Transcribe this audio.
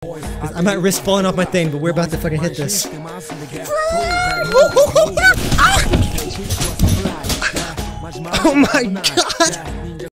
I might risk falling off my thing, but we're about to fucking hit this. Oh my god!